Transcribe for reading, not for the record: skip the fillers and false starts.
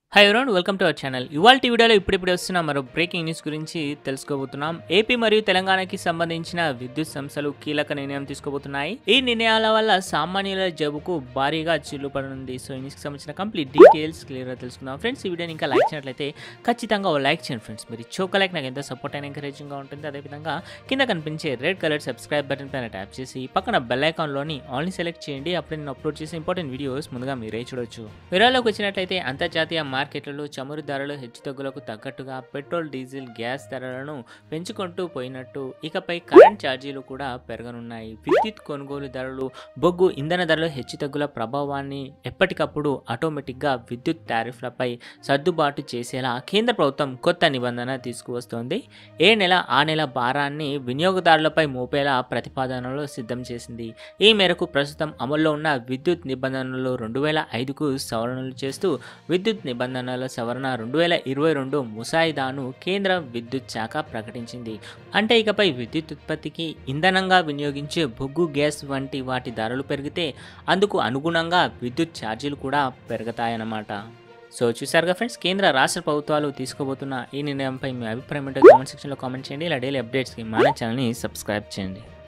Hi everyone, welcome to our channel. ఇవాల్టి వీడియోలో ఇప్పుడిప్పుడు వస్తున్న మరో బ్రేకింగ్ న్యూస్ గురించి తెలుసుకోబోతున్నాం. ఏపీ మరియు తెలంగాణకి సంబంధించిన విద్యుత్ సంస్థలు కీలక నిర్ణయం తీసుకోబోతున్నాయి. ఈ నిర్ణయాల వల్ల సామాన్యుల జేబుకు భారీగా చిల్లుపడనుంది. సో ఈ న్యూస్కి సంబంధించిన కంప్లీట్ డీటెయిల్స్ క్లియర్గా తెలుసుకుందాం. ఫ్రెండ్స్, ఈ వీడియోని ఇంకా లైక్ చేసినట్లయితే ఖచ్చితంగా ఓ లైక్ చేయండి ఫ్రెండ్స్. మీరు చోక లైక్ నాకు ఎంతో సపోర్ట్ అయిన ఎంకరేజింగ్గా ఉంటుంది. అదేవిధంగా కింద కనిపించే రెడ్ కలర్ సబ్స్క్రైబ్ బటన్ పైన ట్యాప్ చేసి పక్కన బెల్ ఐకాన్లోని ఆల్ని సెలెక్ట్ చేయండి. అప్పుడు నేను అప్లోడ్ చేసే ఇంపార్టెంట్ వీడియోస్ ముందుగా మీరే చూడొచ్చు. వివరాల్లోకి వచ్చినట్లయితే అంతర్జాతీయ మార్కెట్లలో చమురు ధరలు హెచ్చుతగ్గులకు తగ్గట్టుగా పెట్రోల్, డీజిల్, గ్యాస్ ధరలను పెంచుకుంటూ పోయినట్టు ఇకపై కరెంట్ ఛార్జీలు కూడా పెరగనున్నాయి. విద్యుత్ కొనుగోలు ధరలు, బొగ్గు ఇంధన ధరల హెచ్చుతగ్గుల ప్రభావాన్ని ఎప్పటికప్పుడు ఆటోమేటిక్గా విద్యుత్ టారిఫ్లపై సర్దుబాటు చేసేలా కేంద్ర ప్రభుత్వం కొత్త నిబంధన తీసుకువస్తోంది. ఏ నెల ఆ నెల భారాన్ని వినియోగదారులపై మోపేలా ప్రతిపాదనలు సిద్ధం చేసింది. ఈ మేరకు ప్రస్తుతం అమల్లో ఉన్న విద్యుత్ నిబంధనలు 2005కు సవరణలు చేస్తూ విద్యుత్ నిబంధనల సవరణ 2022 ముసాయిదాను కేంద్ర విద్యుత్ శాఖ ప్రకటించింది. అంటే ఇకపై విద్యుత్ ఉత్పత్తికి ఇంధనంగా వినియోగించే బొగ్గు, గ్యాస్ వంటి వాటి ధరలు పెరిగితే అందుకు అనుగుణంగా విద్యుత్ ఛార్జీలు కూడా పెరుగుతాయన్నమాట. సో చూసారుగా ఫ్రెండ్స్, కేంద్ర రాష్ట్ర ప్రభుత్వాలు తీసుకోబోతున్న ఈ నిర్ణయంపై మీ అభిప్రాయం ఏంటో కామెంట్ సెక్షన్లో కామెంట్ చేయండి. ఇలా డైలీ అప్డేట్స్కి మన ఛానల్ని సబ్స్క్రైబ్ చేయండి.